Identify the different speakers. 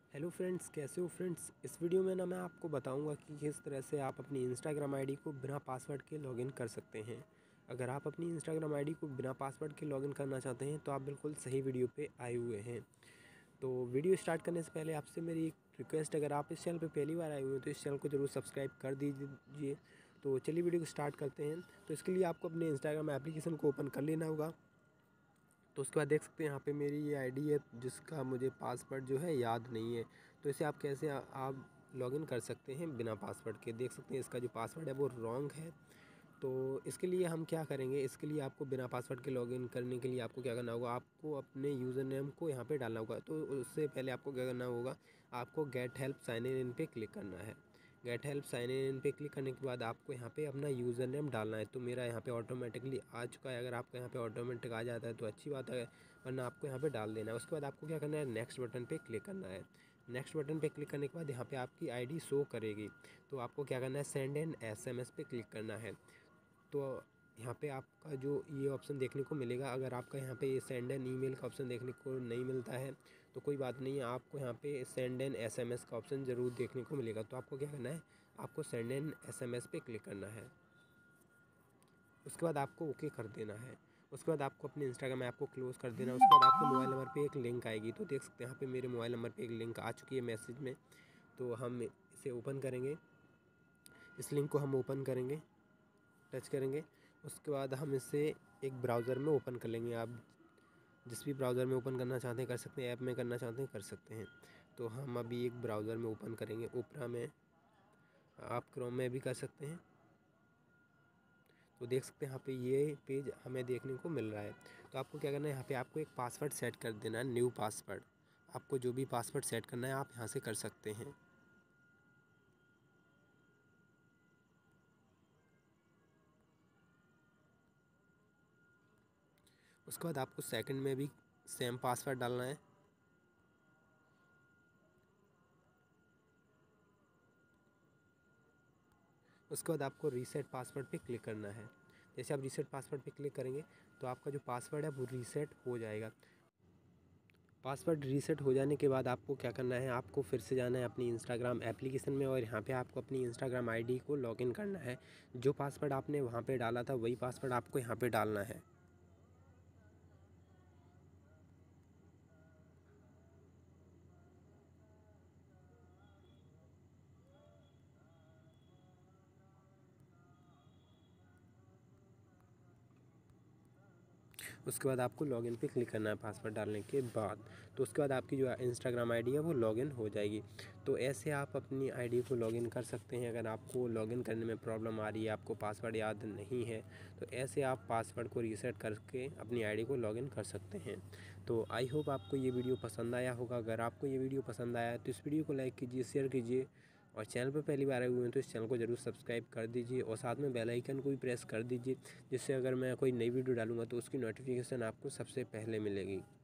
Speaker 1: Hello friends, कैसे हो friends. इस वीडियो में मैं आपको बताऊंगा कि किस तरह से आप अपनी इंस्टाग्राम आईडी को बिना पासवर्ड के लॉगिन कर सकते हैं। अगर आप अपनी इंस्टाग्राम आईडी को बिना पासवर्ड के लॉगिन करना चाहते हैं तो आप बिल्कुल सही वीडियो पे आए हुए हैं। तो वीडियो स्टार्ट करने से पहले आपसे मेरी एक रिक्वेस्ट, अगर आप इस चैनल पर पहली बार आए हुए हैं तो इस चैनल को ज़रूर सब्सक्राइब कर दीजिए। तो चलिए वीडियो को स्टार्ट करते हैं। तो इसके लिए आपको अपने इंस्टाग्राम एप्लीकेशन को ओपन कर लेना होगा। तो उसके बाद देख सकते हैं यहाँ पे मेरी ये आईडी है जिसका मुझे पासवर्ड जो है याद नहीं है। तो इसे आप कैसे आप लॉगिन कर सकते हैं बिना पासवर्ड के। देख सकते हैं इसका जो पासवर्ड है वो रॉन्ग है। तो इसके लिए हम क्या करेंगे, इसके लिए आपको बिना पासवर्ड के लॉगिन करने के लिए आपको क्या करना होगा, आपको अपने यूज़र नेम को यहाँ पे डालना होगा। तो उससे पहले आपको क्या करना होगा, आपको गेट हेल्प साइन इन पे क्लिक करना है। गेट हेल्प साइन इन पे क्लिक करने के बाद आपको यहाँ पे अपना यूज़र नेम डालना है। तो मेरा यहाँ पे ऑटोमेटिकली आ चुका है। अगर आपका यहाँ पे ऑटोमेटिक आ जाता है तो अच्छी बात है, वरना आपको यहाँ पे डाल देना है। उसके बाद आपको क्या करना है, नेक्स्ट बटन पे क्लिक करना है। नेक्स्ट बटन पे क्लिक करने के बाद यहाँ पे आपकी आईडी शो करेगी। तो आपको क्या करना है, सेंड एन SMS पे क्लिक करना है। तो यहाँ पे आपका जो ये ऑप्शन देखने को मिलेगा, अगर आपका यहाँ पे ये सेंड एन ईमेल का ऑप्शन देखने को नहीं मिलता है तो कोई बात नहीं है, आपको यहाँ पे सेंड एन SMS का ऑप्शन ज़रूर देखने को मिलेगा। तो आपको क्या करना है, आपको सेंड एन SMS पे क्लिक करना है। उसके बाद आपको ओके कर देना है। उसके बाद आपको अपने इंस्टाग्राम ऐप को क्लोज़ कर देना है। उसके बाद आपके मोबाइल नंबर पे एक लिंक आएगी। तो देख सकते हैं यहाँ पे मेरे मोबाइल नंबर पे एक लिंक आ चुकी है मैसेज में। तो हम इसे ओपन करेंगे, इस लिंक को हम ओपन करेंगे, टच करेंगे। उसके बाद हम इसे एक ब्राउज़र में ओपन कर लेंगे। आप जिस भी ब्राउज़र में ओपन करना चाहते हैं कर सकते हैं, ऐप में करना चाहते हैं कर सकते हैं। तो हम अभी एक ब्राउज़र में ओपन करेंगे, ओपरा में, आप क्रोम में भी कर सकते हैं। तो देख सकते हैं यहाँ पे ये पेज हमें देखने को मिल रहा है। तो आपको क्या करना है, यहाँ पे आपको एक पासवर्ड सेट कर देना है, न्यू पासवर्ड। आपको जो भी पासवर्ड सेट करना है आप यहाँ से कर सकते हैं। उसके बाद आपको सेकंड में भी सेम पासवर्ड डालना है। उसके बाद आपको रीसेट पासवर्ड पे क्लिक करना है। जैसे आप रीसेट पासवर्ड पे क्लिक करेंगे तो आपका जो पासवर्ड है वो रीसेट हो जाएगा। पासवर्ड रीसेट हो जाने के बाद आपको क्या करना है, आपको फिर से जाना है अपनी इंस्टाग्राम एप्लीकेशन में और यहाँ पे आपको अपनी इंस्टाग्राम आईडी को लॉगिन करना है। जो पासवर्ड आपने वहाँ पे डाला था वही पासवर्ड आपको यहाँ पे डालना है। उसके बाद आपको लॉगिन पे क्लिक करना है पासवर्ड डालने के बाद। तो उसके बाद आपकी जो इंस्टाग्राम आईडी है वो लॉगिन हो जाएगी। तो ऐसे आप अपनी आईडी को लॉगिन कर सकते हैं। अगर आपको लॉगिन करने में प्रॉब्लम आ रही है, आपको पासवर्ड याद नहीं है, तो ऐसे आप पासवर्ड को रीसेट करके अपनी आईडी को लॉगिन कर सकते हैं। तो आई होप आपको ये वीडियो पसंद आया होगा। अगर आपको ये वीडियो पसंद आया है तो इस वीडियो को लाइक कीजिए, शेयर कीजिए और चैनल पर पहली बार आए हुए हैं तो इस चैनल को ज़रूर सब्सक्राइब कर दीजिए और साथ में बेल आइकन को भी प्रेस कर दीजिए, जिससे अगर मैं कोई नई वीडियो डालूंगा तो उसकी नोटिफिकेशन आपको सबसे पहले मिलेगी।